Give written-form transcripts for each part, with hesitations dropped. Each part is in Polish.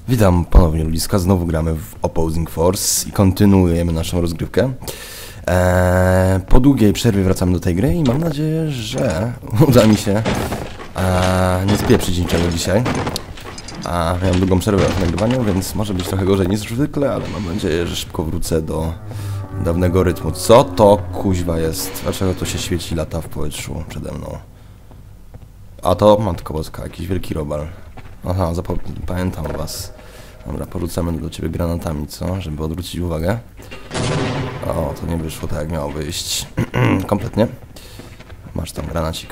Witam ponownie ludziska, znowu gramy w Opposing Force i kontynuujemy naszą rozgrywkę. Po długiej przerwie wracamy do tej gry i mam nadzieję, że uda mi się nie spieprzyć niczego dzisiaj. Miałem długą przerwę w nagrywaniu, więc może być trochę gorzej niż zwykle, ale mam nadzieję, że szybko wrócę do dawnego rytmu. Co to kuźwa jest? Dlaczego to się świeci, lata w powietrzu przede mną? A to, matko boska, jakiś wielki robal. Aha, pamiętam was. Dobra, porzucamy do ciebie granatami, co? Żeby odwrócić uwagę. O, to nie wyszło tak jak miało wyjść. Kompletnie. Masz tam granacik.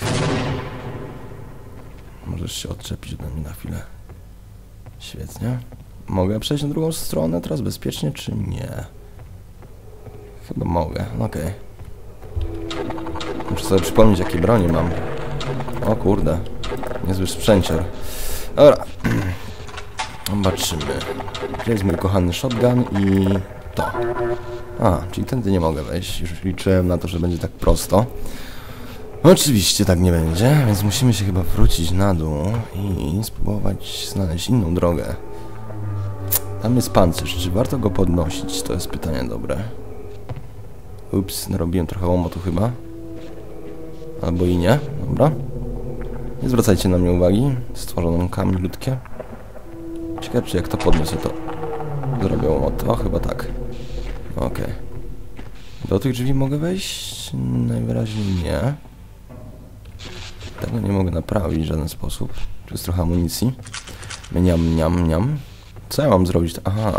Możesz się odczepić ode mnie na chwilę. Świetnie. Mogę przejść na drugą stronę teraz bezpiecznie, czy nie? Chyba mogę, okej. Muszę sobie przypomnieć, jakie broni mam. O kurde. Niezły sprzęcior. Dobra. Zobaczymy. Gdzie jest mój kochany shotgun i to. Czyli tędy nie mogę wejść. Już liczyłem na to, że będzie tak prosto. Oczywiście tak nie będzie, więc musimy się chyba wrócić na dół i spróbować znaleźć inną drogę. Tam jest pancerz. Czy warto go podnosić? To jest pytanie dobre. Ups, narobiłem trochę łomotu chyba. Albo i nie. Dobra. Nie zwracajcie na mnie uwagi. Stworzono kamieniutkie. Ciekawe, czy jak to podniosę, to zrobię łomot. O, chyba tak. Okej. Do tych drzwi mogę wejść? Najwyraźniej nie. Tego nie mogę naprawić w żaden sposób. Tu jest trochę amunicji. Niam. Co ja mam zrobić? Aha.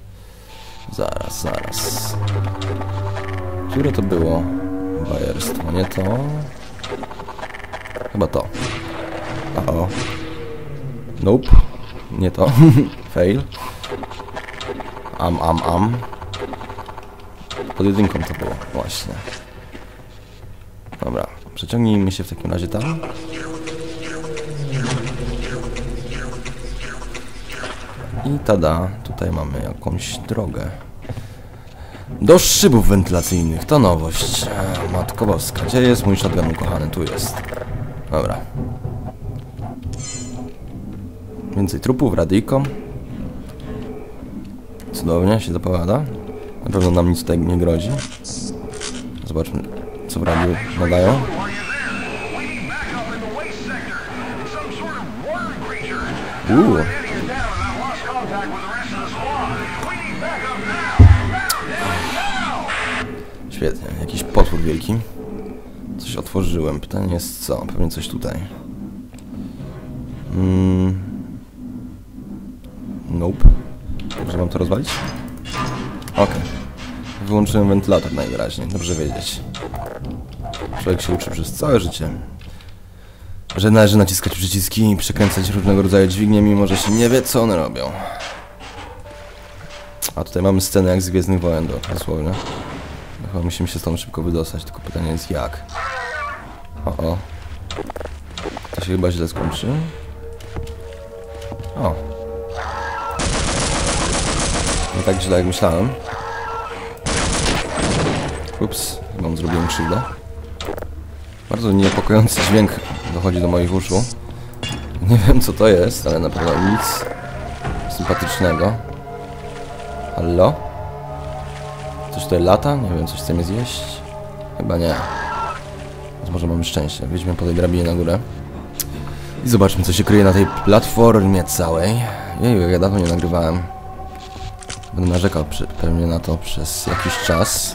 Zaraz. Które to było bajerstwo? Nie to? Chyba to. O. Nope. Nie to. Fail. Pod jedynką to było. Właśnie. Dobra. Przeciągnijmy się w takim razie tam. I tada. Tutaj mamy jakąś drogę. Do szybów wentylacyjnych. To nowość. Matko boska. Gdzie jest mój shotgun ukochany? Tu jest. Dobra. Więcej trupów, radyjko. Cudownie się zapowiada. Na pewno nam nic tutaj nie grozi. Zobaczmy, co w radiu nadają. Świetnie, jakiś potwór wielki. Coś otworzyłem. Pytanie jest co? Pewnie coś tutaj. Nope. Dobrze, mam to rozwalić? Okej. Wyłączyłem wentylator najwyraźniej. Dobrze wiedzieć. Człowiek się uczy przez całe życie, że należy naciskać przyciski i przekręcać różnego rodzaju dźwignie, mimo że się nie wie, co one robią. A tutaj mamy scenę jak z Gwiezdnych Wojen, dosłownie. Chyba musimy się stąd szybko wydostać, tylko pytanie jest jak. O. To się chyba źle skończy. O. Nie tak źle jak myślałem. Ups, chyba zrobiłem krzywdę. Bardzo niepokojący dźwięk dochodzi do moich uszu. Nie wiem co to jest, ale na pewno nic sympatycznego. Hallo? Coś tutaj lata? Nie wiem, coś chce mnie zjeść? Chyba nie. Więc może mamy szczęście. Wejdźmy po tej drabinie na górę. I zobaczmy, co się kryje na tej platformie całej. Jeju, jak ja dawno nie nagrywałem. Będę narzekał pewnie na to przez jakiś czas.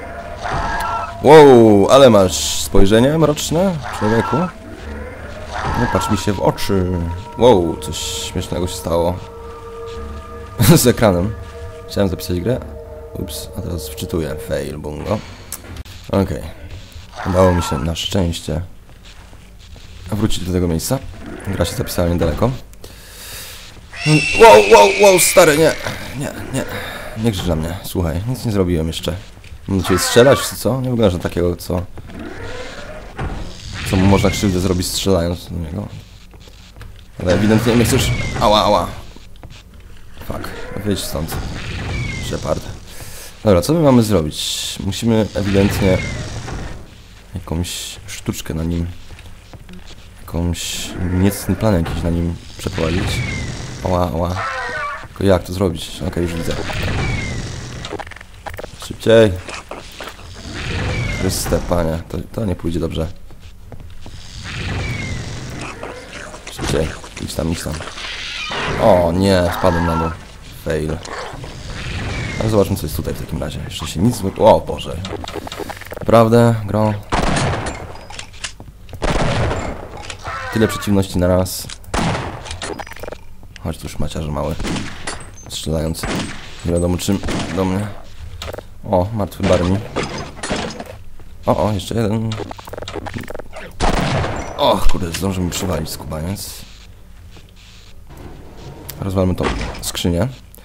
Wow, ale masz spojrzenie mroczne, człowieku. Nie patrz mi się w oczy. Wow, coś śmiesznego się stało z ekranem. Chciałem zapisać grę. Ups, a teraz wczytuję. Fail, bungo. Okej. Udało mi się na szczęście wrócić do tego miejsca. Gra się zapisała niedaleko. Wow, stary, nie. Nie krzycz na mnie, słuchaj, nic nie zrobiłem jeszcze. Mam do ciebie strzelać, czy co? Nie wyglądasz na takiego, co mu można krzywdę zrobić strzelając do niego. Ale ewidentnie nie chcesz... Ała. Fuck, wyjdź stąd. Shepard. Dobra, co my mamy zrobić? Musimy ewidentnie jakąś sztuczkę na nim... Jakąś niecny plan jakiś na nim przeprowadzić. Ała. Tylko jak to zrobić? Okej, już widzę. Szybciej. Chryste, panie. To nie pójdzie dobrze. Szybciej. Idź tam, idź tam. O nie, spadłem na dół. Fail. Ale zobaczmy, co jest tutaj w takim razie. Jeszcze się nic złego... O Boże. Naprawdę, grą. Tyle przeciwności na raz. Chodź tu już maciarze mały. Strzelając. Nie wiadomo czym do mnie. O, martwy Barney. O, jeszcze jeden. O, kurde, zdążył mi przywalić skubaniec. Rozwalmy tą skrzynię.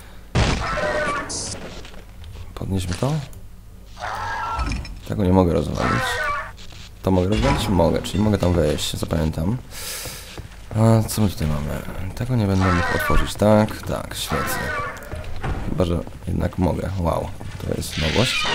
Podnieśmy to. Tego nie mogę rozwalić. To mogę rozwalić? Mogę, czyli mogę tam wejść, zapamiętam. A co my tutaj mamy? Tego nie będę mógł otworzyć, tak? Tak, świetnie. Chyba, że jednak mogę. Wow, to jest nowość.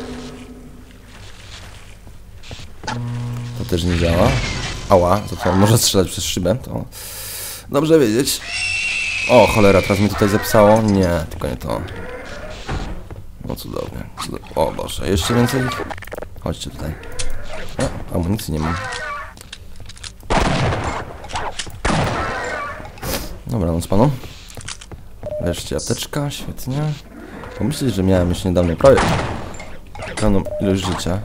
To też nie działa. Ała, to może strzelać przez szybę, to dobrze wiedzieć. O, cholera, teraz mi tutaj zapisało. Nie, tylko nie to. No cudownie. O Boże, jeszcze więcej. Chodźcie tutaj. O, amunicji nie mam. Dobra, no z panu. Wreszcie apteczka, świetnie. Pomyśleć, że miałem już niedawno prawie pełną ilość życia.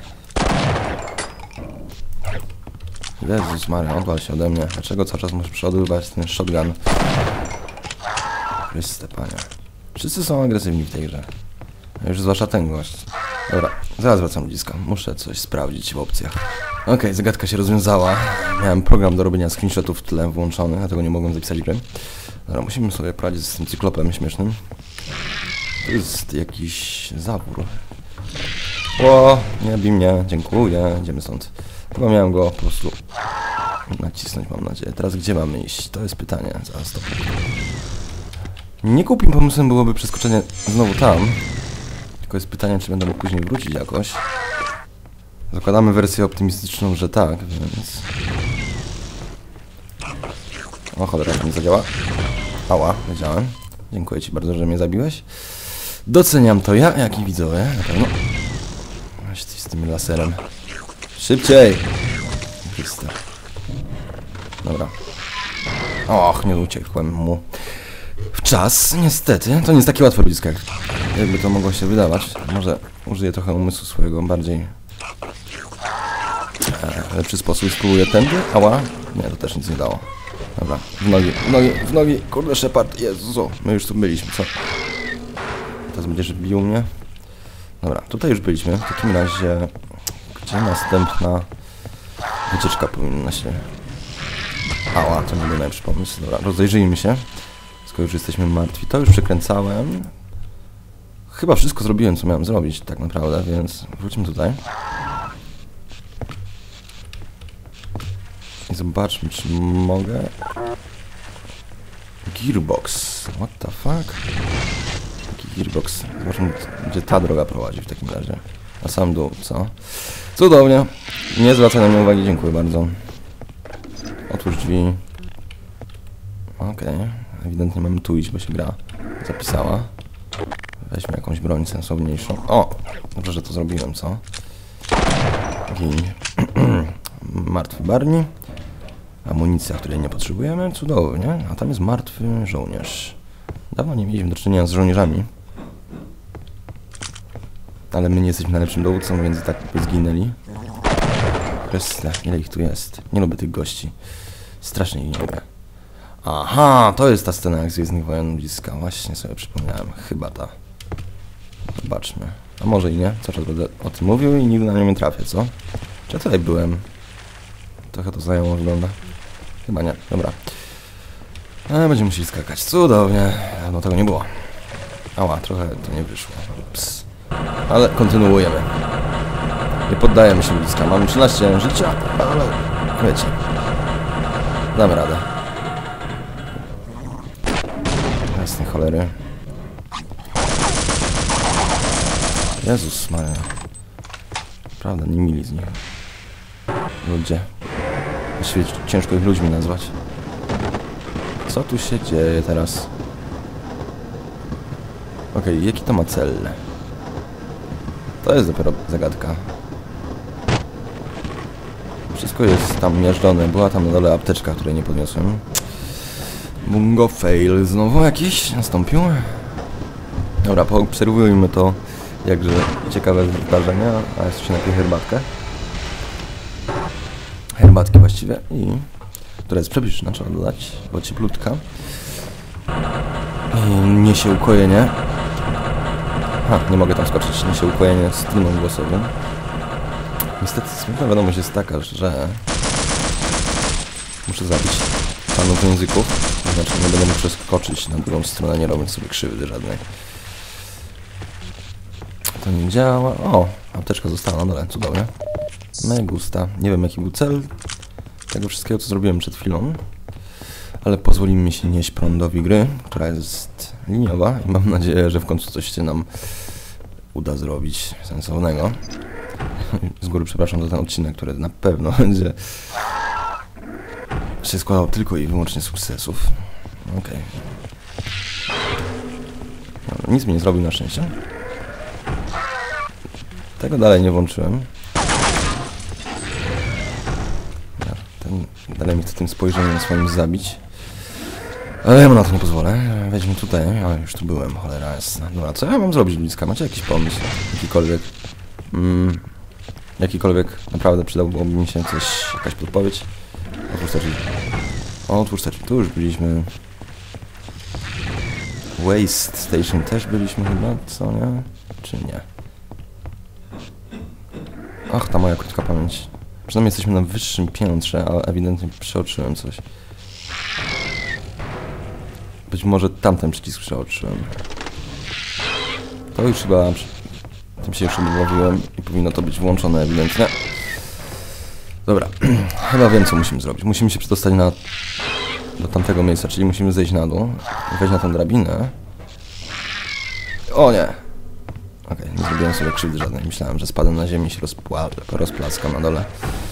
Jezus Maria, odwal się ode mnie. Dlaczego cały czas muszę przeładowywać ten shotgun? Chryste, panie. Wszyscy są agresywni w tej grze. Już zwłaszcza ten gość. Dobra, zaraz wracam blisko. Muszę coś sprawdzić w opcjach. Okej, zagadka się rozwiązała. Miałem program do robienia screenshotów w tle włączony, dlatego nie mogłem zapisać gry. Dobra, musimy sobie poradzić z tym cyklopem śmiesznym. To jest jakiś zawór. O, nie bij mnie, dziękuję, idziemy stąd. Chyba miałem go po prostu nacisnąć, mam nadzieję. Teraz gdzie mamy iść? To jest pytanie. Zaraz to. Nie głupim pomysłem byłoby przeskoczenie znowu tam. Tylko jest pytanie, czy będę mógł później wrócić jakoś. Zakładamy wersję optymistyczną, że tak, więc... O cholera, to nie zadziała. Ała, wiedziałem. Dziękuję ci bardzo, że mnie zabiłeś. Doceniam to ja, jak i widzowie, na pewno. Weź ty z tym laserem. Szybciej! Chryste. Dobra. Och, nie uciekłem mu w czas, niestety. To nie jest takie łatwe ludzisko, jakby to mogło się wydawać. Może użyję trochę umysłu swojego bardziej lepszy sposób. Spróbuję tędy. Ała. Nie, to też nic nie dało. Dobra, w nogi, w nogi, w nogi. Kurde, Shepard, Jezu, my już tu byliśmy, co? Teraz będziesz bił mnie. Dobra, tutaj już byliśmy. W takim razie, gdzie następna wycieczka powinna się... Ała, to nie był najlepszy pomysł. Dobra, rozejrzyjmy się. Skoro już jesteśmy martwi, to już przekręcałem. Chyba wszystko zrobiłem, co miałem zrobić, tak naprawdę, więc wróćmy tutaj. I zobaczmy, czy mogę... Gearbox. What the fuck? Jaki gearbox? Zobaczmy, gdzie ta droga prowadzi w takim razie. Na sam dół, co? Cudownie. Nie zwracaj na mnie uwagi, dziękuję bardzo. Otwórz drzwi. Okej. Ewidentnie mamy tu iść, bo się gra zapisała. Weźmy jakąś broń sensowniejszą. O! Dobrze, że to zrobiłem, co? Gin. Martwy Barney. Amunicja, której nie potrzebujemy. Cudownie. A tam jest martwy żołnierz. Dawno nie mieliśmy do czynienia z żołnierzami. Ale my nie jesteśmy najlepszym dowódcą, więc tak by zginęli. Chryste, ile ich tu jest. Nie lubię tych gości. Strasznie ich nie lubię. Aha, to jest ta scena jak z Gwiezdnych Wojen bliska. Właśnie sobie przypomniałem. Chyba ta. Zobaczmy. A może i nie. Cały czas będę o tym mówił i nigdy na nią nie trafię, co? Czy ja tutaj byłem? Trochę to znajomo wygląda. Chyba nie. Dobra. Będziemy musieli skakać. Cudownie. No tego nie było. Ała, trochę to nie wyszło. Ps. Ale kontynuujemy. Nie poddajemy się bliska. Mamy 13 życia, ale wiecie. Damy radę. Jasne cholery. Jezus Maria. Prawda, nie mili z nich. Ludzie. Właściwie ciężko ich ludźmi nazwać. Co tu się dzieje teraz? Okej, jaki to ma cel? To jest dopiero zagadka. Wszystko jest tam miażdżone. Była tam na dole apteczka, której nie podniosłem. Bungo fail. Znowu jakiś nastąpił? Dobra, poobserwujmy to jakże ciekawe zdarzenia. A jeszcze najpierw herbatkę. Herbatki właściwie. Która jest przepyszna, trzeba dodać, bo cieplutka. I niesie ukojenie. Nie mogę tam skoczyć. Niesie ukojenie struną głosową. Niestety smutna wiadomość jest taka, że muszę zabić panów języków. Znaczy nie będę mógł przeskoczyć na drugą stronę, nie robiąc sobie krzywdy żadnej. To nie działa. O, apteczka została na dole, cudownie. Me gusta. Nie wiem jaki był cel tego wszystkiego, co zrobiłem przed chwilą. Ale pozwoli mi się nieść prądowi gry, która jest liniowa i mam nadzieję, że w końcu coś się nam uda zrobić sensownego. Z góry przepraszam za ten odcinek, który na pewno będzie się składał tylko i wyłącznie z sukcesów. Okej. Dobra, nic mi nie zrobił na szczęście. Tego dalej nie włączyłem. Ten dalej mnie chce tym spojrzeniem swoim zabić. Ale ja mu na to nie pozwolę. Wejdźmy tutaj. Ja już tu byłem, cholera jasna. Dobra, co ja mam zrobić, bliska? Macie jakiś pomysł? Jakikolwiek? Jakikolwiek naprawdę przydałby mi się coś, jakaś podpowiedź. Otwórz te drzwi. Otwórz te drzwi. Tu już byliśmy. Waste Station też byliśmy chyba, co nie? Czy nie? Ach, ta moja krótka pamięć. Przynajmniej jesteśmy na wyższym piętrze, ale ewidentnie przeoczyłem coś. Być może tamten przycisk przeoczyłem. To już chyba... Tym się już odmówiłem i powinno to być włączone ewidentnie. Dobra, chyba wiem co musimy zrobić. Musimy się przedostać do tamtego miejsca, czyli musimy zejść na dół, wejść na tę drabinę. O nie! Okej, nie zrobiłem sobie krzywdy żadnej. Myślałem, że spadłem na ziemię i się rozplaskam na dole.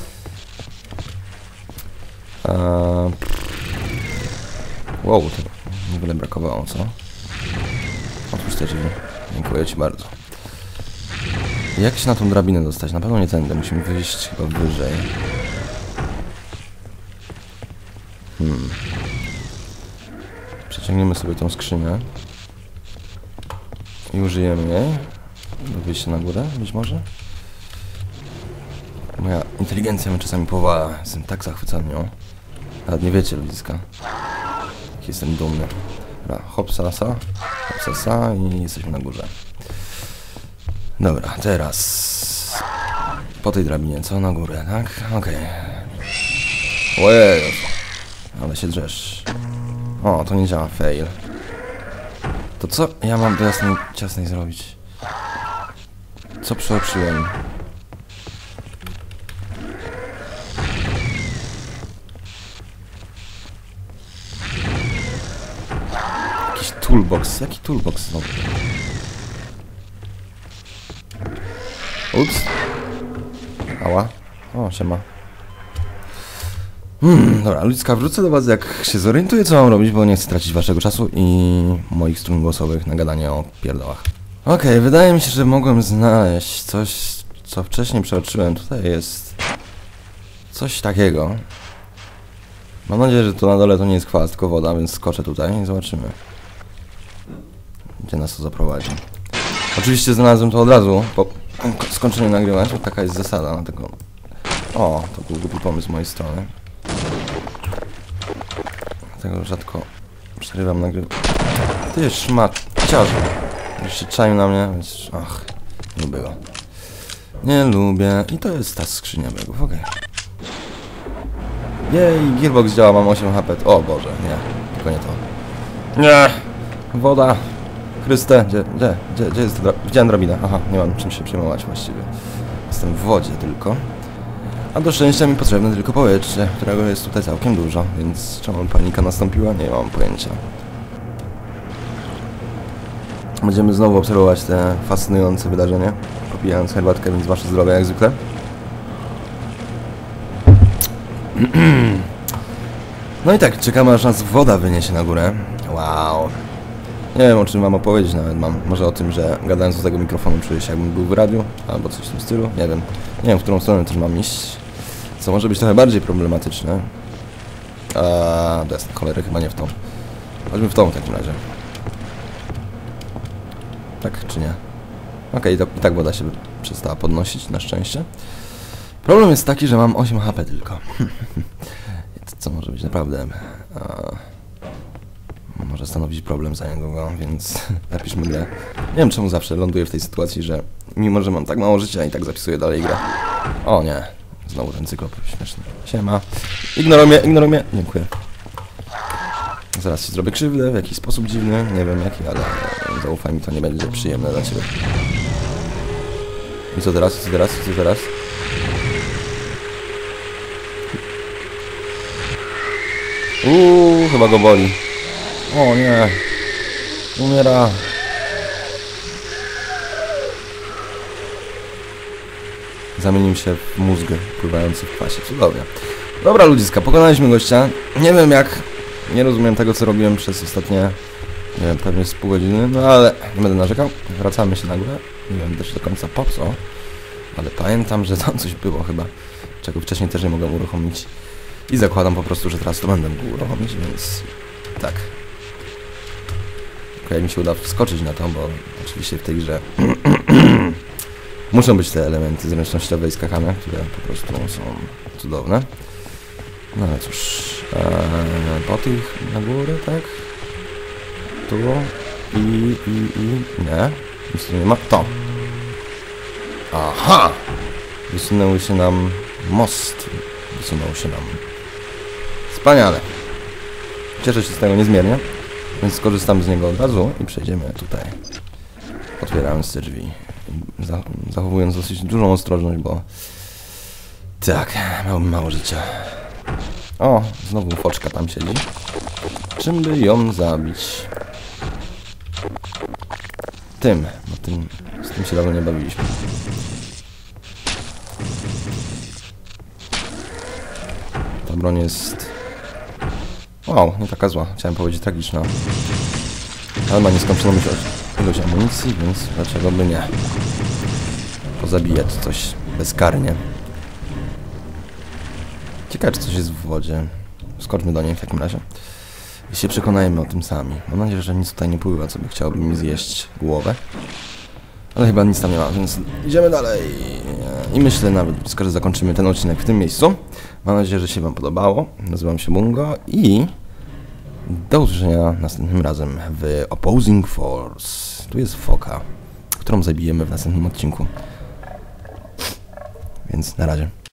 Wow, to niewiele brakowało, co? Otwórz te drzwi. Dziękuję ci bardzo. Jak się na tą drabinę dostać? Na pewno nie tędy. Musimy wyjść chyba wyżej. Przeciągniemy sobie tą skrzynię. I użyjemy jej do wyjścia na górę, być może. Moja inteligencja mnie czasami powala. Jestem tak zachwycony nią. Nawet nie wiecie, ludziska. Jak jestem dumny. Dobra, hopsasa i jesteśmy na górze. Dobra, teraz po tej drabinie, co? Na górę, tak? Okej. Ojej, ale się drzesz. O, to nie działa, fail. To co ja mam do jasnej ciasnej zrobić? Co przeoczyłem? Jakiś toolbox. Jaki toolbox znowu? Ups. Ała. O, siema. Dobra, ludzka, wrócę do was jak się zorientuję co mam robić, bo nie chcę tracić waszego czasu i moich strun głosowych na gadanie o pierdołach. Okej, wydaje mi się, że mogłem znaleźć coś, co wcześniej przeoczyłem. Tutaj jest coś takiego. Mam nadzieję, że to na dole to nie jest kwas, tylko woda, więc skoczę tutaj i zobaczymy, gdzie nas to zaprowadzi. Oczywiście znalazłem to od razu po skończeniu nagrywać, bo taka jest zasada, dlatego... O, to był głupi pomysł z mojej strony. Dlatego rzadko przerywam nagrywanie. Ty szmaciarzu. Już się czaił na mnie, więc... Ach, nie lubię go. Nie lubię. I to jest ta skrzynia biegów, okej. Jej, gearbox działa, mam 8 HP. O Boże, nie, tylko nie to. Nie! Woda! Chryste, gdzie jest ta drabina? Widziałem drabinę. Aha, nie mam czym się przejmować właściwie. Jestem w wodzie tylko. A do szczęścia mi potrzebne tylko powietrze, którego jest tutaj całkiem dużo, więc czemu panika nastąpiła? Nie mam pojęcia. Będziemy znowu obserwować te fascynujące wydarzenie, popijając herbatkę, więc wasze zdrowie jak zwykle. No i tak, czekamy aż nas woda wyniesie na górę. Wow. Nie wiem, o czym mam opowiedzieć nawet mam. Może o tym, że gadając do tego mikrofonu czuję się, jakbym był w radiu, albo coś w tym stylu. Nie wiem. Nie wiem, w którą stronę też mam iść. Co może być trochę bardziej problematyczne. To jest cholery chyba nie w tą. Chodźmy w tą w takim razie. Tak czy nie? Okej, i tak woda się przestała podnosić, na szczęście. Problem jest taki, że mam 8 HP tylko. Co może być naprawdę... może stanowić problem za niedługo, więc napiszmy grę. Nie wiem, czemu zawsze ląduję w tej sytuacji, że mimo, że mam tak mało życia i tak zapisuję dalej grę. O nie, znowu ten cyklop śmieszny. Siema. Ignoruj mnie. Dziękuję. Zaraz ci zrobię krzywdę w jakiś sposób dziwny, nie wiem jaki, ale zaufaj mi, to nie będzie przyjemne dla ciebie. I co teraz? Chyba go boli. O nie. Umiera. Zamienił się w mózg pływający w kwasie. Cudownie. Dobra ludziska, pokonaliśmy gościa. Nie wiem jak. Nie rozumiem tego, co robiłem przez ostatnie... Nie wiem, pewnie z pół godziny. No ale nie będę narzekał. Wracamy się na górę. Nie wiem też do końca po co. Ale pamiętam, że tam coś było chyba. Czego wcześniej też nie mogłem uruchomić. I zakładam po prostu, że teraz to będę mógł uruchomić, więc... Tak. Tylko jak mi się uda wskoczyć na to, bo oczywiście w tej grze muszą być te elementy zręcznościowe i skakane, które po prostu są cudowne. No ale cóż, po tych na górę, tak? Tu i nie, nic tu nie ma, to. Aha! Wysunął się nam most, Wspaniale. Cieszę się z tego niezmiernie. Więc skorzystam z niego od razu i przejdziemy tutaj. Otwierając te drzwi. Zachowując dosyć dużą ostrożność, bo... Tak, miałbym mało życia. O, znowu foczka tam siedzi. Czym by ją zabić? Tym, bo z tym się dawno nie bawiliśmy. Ta broń jest... Wow, nie taka zła. Chciałem powiedzieć tragiczna. Ale ma nieskończoną ilość amunicji, więc dlaczego by nie? Pozabijać coś bezkarnie. Ciekawe, czy coś jest w wodzie. Skoczmy do niej w takim razie. I się przekonajmy o tym sami. Mam nadzieję, że nic tutaj nie pływa, co by chciałoby mi zjeść głowę. Ale chyba nic tam nie ma, więc idziemy dalej. I myślę nawet, że zakończymy ten odcinek w tym miejscu. Mam nadzieję, że się wam podobało. Nazywam się Mungo i do usłyszenia następnym razem w Opposing Force. Tu jest foka, którą zabijemy w następnym odcinku. Więc na razie.